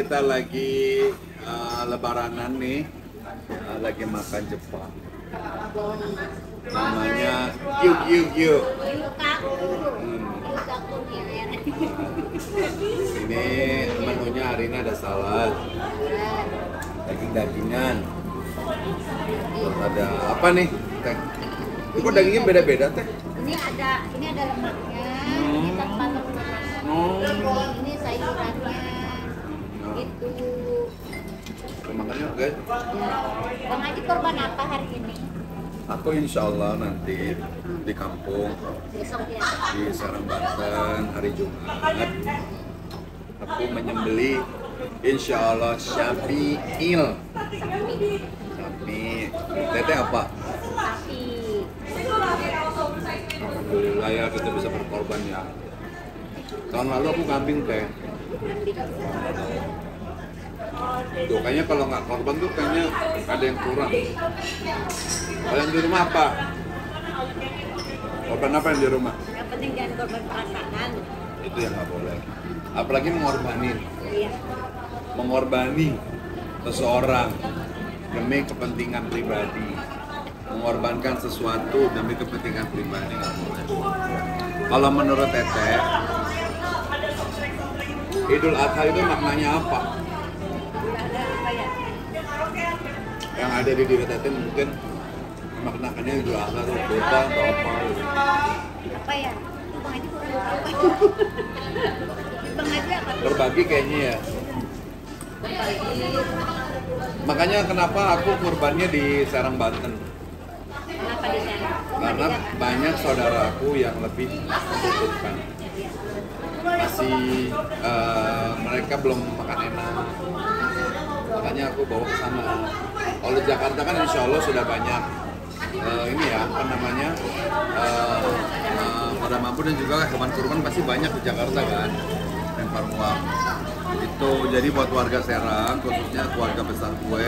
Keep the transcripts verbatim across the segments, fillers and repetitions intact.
kita lagi uh, lebaranan nih, uh, lagi makan Jepang. Namanya Gyu Gyu Gyu. Hmm. Ini menunya hari ini ada salad, daging-dagingan. Terus ada apa nih? Teh. Ini kok dagingnya beda-beda teh? Ini ada, ini ada lemaknya, hmm. ini tanpa lemak. Hmm. Ini sayurannya, nah. Gitu. Makannya guys. Ya. Bang Haji korban apa hari ini? Aku insya Allah nanti di kampung, besok ya, di Serang Banten hari Jumat. Aku menyembeli insya Allah syafi'il. Sapi. Teteh apa? Sapi. Alhamdulillah ya kita bisa berkorban ya. Tahun lalu aku kambing teh. Tuh kayaknya kalau nggak korban tuh kayaknya ada yang kurang. Kalian di rumah apa? Korban apa yang di rumah? Yang penting jangan korban perasaan. Itu yang nggak boleh. Apalagi mengorbankan. Iya. Mengorbani seseorang demi kepentingan pribadi. Mengorbankan sesuatu demi kepentingan pribadi nggak boleh. Kalau menurut Teteh, Idul Adha itu maknanya apa? Apa ya? Yang ada di diri Teteh mungkin maknanya Idul Adha itu beda atau apa? Apa ya? Bang Haji kurang tahu. Bang Haji apa? Berbagi kayaknya ya. Berbagi. Makanya kenapa aku kurbannya di Serang Banten? Kenapa di sana? Karena banyak saudaraku yang lebih membutuhkan. Masih uh, mereka belum makan enak. Makanya aku bawa ke sana. Kalau Jakarta kan insya Allah sudah banyak uh, ini ya, apa namanya, uh, uh, pada mampu dan juga hewan kurban pasti banyak di Jakarta kan, lempar uang. Itu jadi buat warga Serang, khususnya keluarga besar gue,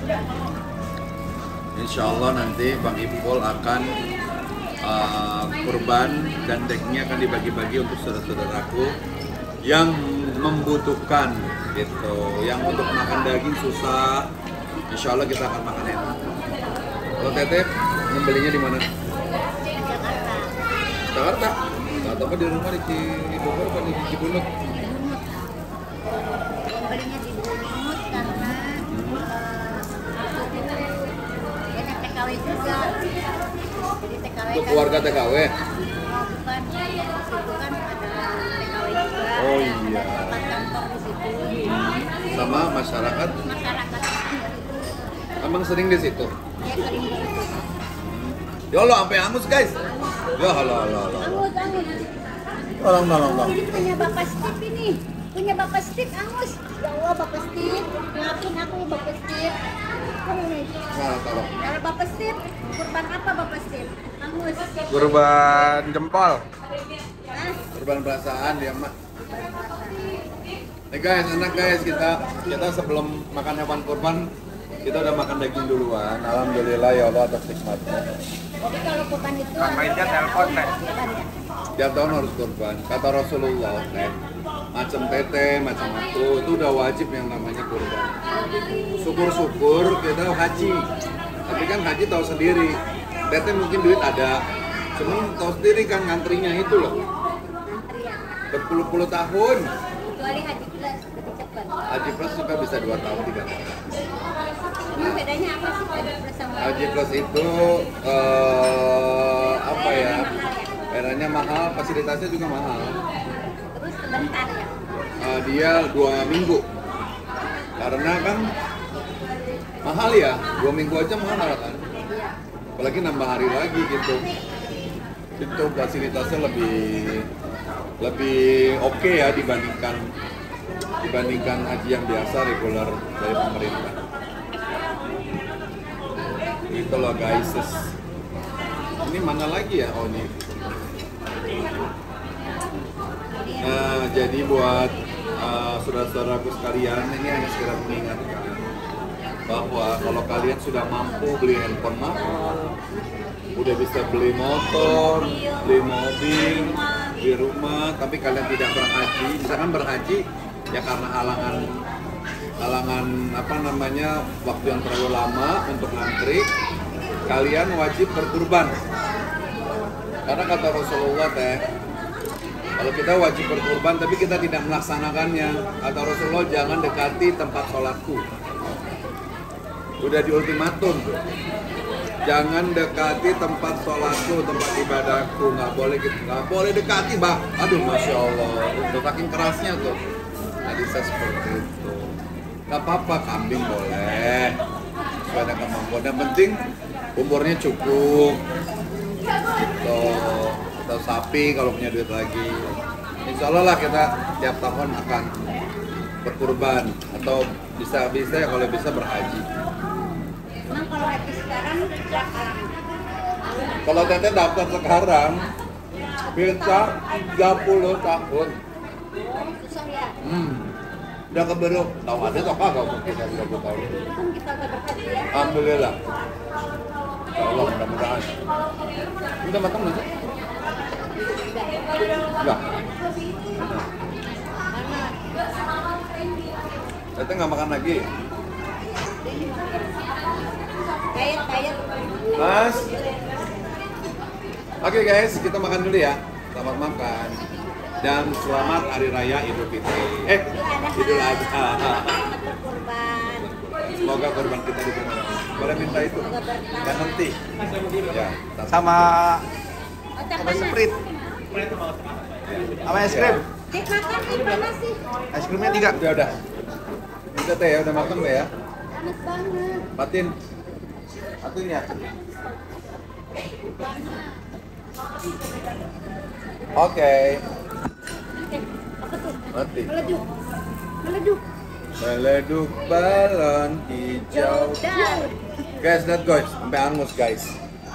insya Allah nanti Bang Ipul akan uh, kurban dan dagingnya akan dibagi-bagi untuk saudara-saudaraku yang membutuhkan gitu, yang untuk makan daging susah, insya Allah kita akan makan enak. Kalau Teteh membelinya di mana? Jakarta. Jakarta? Atau apa di rumah di Bogor atau di Cibunut? Belinya di Bunut karena hmm. uh, banyak T K W juga. Jadi T K W Untuk kan, keluarga T K W? Oh, bukan, di situ kan ada T K W juga. Oh ada, iya. Ada tempat kantor di situ. Sama masyarakat? Masyarakat. Emang sering di situ? Ya sering di situ. Ya Allah, sampai angus guys. Ya Allah, Allah, Allah. Angus, angus. Tolong, tolong, tolong. Ini punya Bapak Steve ini. Punya Bapak Steve, angus. Ya Allah, Bapak Steve. Maafin aku ya Bapak Steve. Nah, tolong. Kalau Bapak Steve, kurban apa Bapak Steve? Angus. Kurban jempol. Hah? Kurban perasaan dia mah. Nih guys, enak guys, kita kita sebelum makan hewan kurban kita udah makan daging duluan. Alhamdulillah ya Allah atas nikmatnya. Jadi kalau kurban itu Mainnya telepon teh. Tiap tahun harus kurban. Kata Rasulullah, teh, macam teteh, macam aku itu udah wajib yang namanya kurban. Syukur-syukur kita haji. Tapi kan haji tahu sendiri. Teteh mungkin duit ada. Cuman tahu sendiri kan ngantrinya itu loh. antrian. Berpuluh-puluh tahun. Kecuali haji plus lebih cepat. Haji plus juga bisa dua tahun, tiga tahun. Ini bedanya apa sih haji plus sama Haji plus itu uh, apa ya? Eranya mahal, fasilitasnya juga mahal. terus sebentar ya? Uh, dia dua minggu. Karena kan mahal ya, dua minggu aja mahal kan. Iya. Apalagi nambah hari lagi gitu. Itu fasilitasnya lebih lebih oke okay ya dibandingkan dibandingkan haji yang biasa reguler dari pemerintah. Gitu loh guys. Ini mana lagi ya? Oh ini. Nah, jadi buat uh, saudara-saudaraku sekalian, ini hanya sekedar mengingatkan bahwa kalau kalian sudah mampu beli handphone mahal, udah bisa beli motor, beli mobil, di rumah, tapi kalian tidak berhaji, misalkan berhaji ya karena halangan kalangan apa namanya waktu yang terlalu lama untuk ngantri, kalian wajib berkurban. Karena kata Rasulullah teh, kalau kita wajib berkurban tapi kita tidak melaksanakannya, kata Rasulullah jangan dekati tempat sholatku. Udah di ultimatum, jangan dekati tempat sholatku, tempat ibadahku, nggak boleh gitu, nggak boleh dekati, bah. Aduh, masya Allah, udah saking kerasnya tuh. Tadi saya seperti itu. Gak apa-apa, kambing boleh, sesuai dengan kemampuan. Yang penting umurnya cukup, gitu. Atau sapi kalau punya duit lagi. Insya Allah lah kita tiap tahun akan berkurban atau bisa bisa ya kalau bisa berhaji. Emang kalau haji sekarang berapa? Kalau teteh daftar sekarang bisa tiga puluh tahun. Susah ya? Hmm. Udah keburu tahu ada atau kagak mungkin yang tiga puluh tahun. Kan kita udah berhaji ya? Alhamdulillah. Ya Allah, mudah-mudahan. Udah matang belum sih? Enggak. Teteh nggak makan lagi? Diet, diet. Mas. Oke guys, kita makan dulu ya. Selamat makan. Dan selamat Hari Raya Idul Fitri. Eh, Idul Adha. Berkurban. Semoga korban kita diterima. Boleh minta itu? Dan nanti. Ya. Sama Otak sama panas. sprite. Sama es krim. Dek makan nih panas sih. Es krimnya tiga. Udah udah. Udah teh ya, udah makan teh ya. Panas banget. Matiin. Satunya. Oke. Eh, apa tuh? Mati. Meleduk. Meleduk. Meleduk balon hijau. Daun. Guys, lihat guys, sampai angus guys.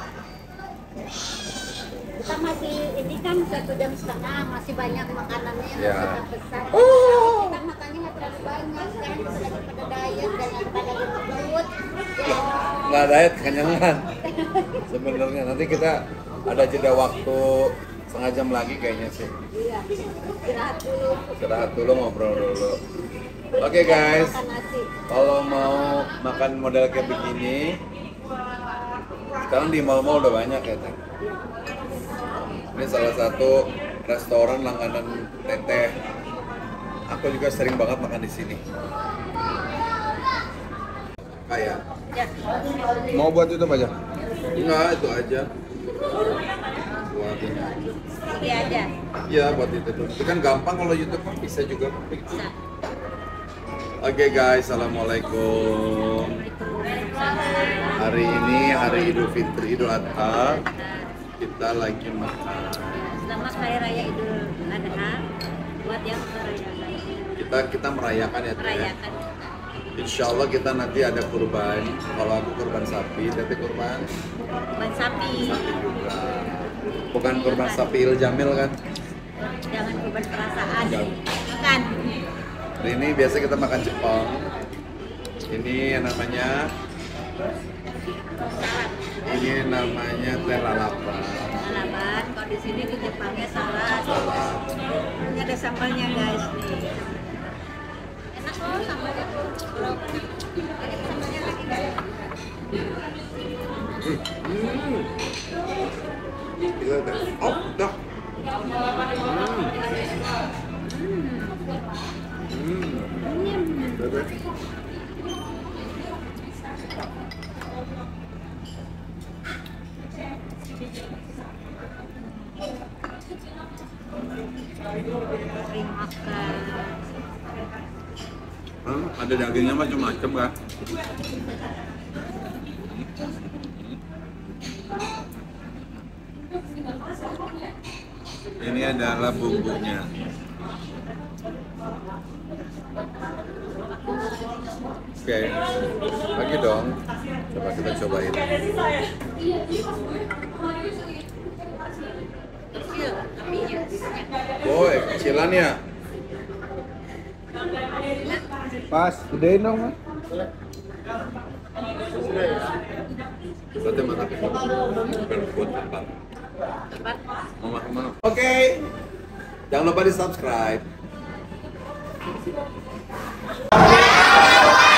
Kita masih ini kan satu jam setengah, masih banyak makanannya, Ya. masih besar. Oh. Kita makannya nggak terlalu banyak, sekarang kita lagi pada diet dan yang pada gendut. Ya, Nggak diet, kenyangan. Sebenarnya nanti kita ada jeda waktu setengah jam lagi kayaknya sih. iya. Istirahat dulu. Istirahat dulu, ngobrol dulu. Oke guys, Makan nasi. kalau mau makan model kayak begini, sekarang di mall-mall udah banyak ya teh. Ini salah satu restoran langganan teteh. Aku juga sering banget makan di sini. Kayak, Ya. Mau buat itu aja. enggak itu aja. Buat ini aja. Ini aja. Iya buat itu dulu. Itu kan gampang kalau YouTube kan bisa juga. Bisa. Oke guys, assalamualaikum. Hari ini hari Idul Fitri, Idul Adha. Kita lagi makan. Selamat Hari Raya Idul Adha buat yang merayakan. Kita kita merayakan ya Teh. Merayakan. Insya Allah kita nanti ada kurban. Kalau aku kurban sapi, Teteh kurban Ban sapi. sapi juga. Bukan kurban sapi Il Jamil kan? Jangan beban perasaan. Jangan. Makan. Hari ini biasa kita makan Jepang. Ini yang namanya Salad. ini namanya teh lalapan. Lalapan. Kalau di sini di Jepangnya salad. Ini ada sambalnya guys nih. Enak loh sambalnya tuh. Ada sambalnya lagi guys. Hmm. Gila teh. Oh, dah. Hmm. Hmm. Teteh. Sering makan. Hmm, ada dagingnya macam-macam kan? Ini adalah bumbunya. Oke, lagi dong. Coba kita cobain. Kecil apinya. Boy, kecilan ya. Pas, gedein dong, Mas. Berarti mantap. Berbuat tepat. Tepat. Mau makan mana? Oke. Jangan lupa di subscribe. Happy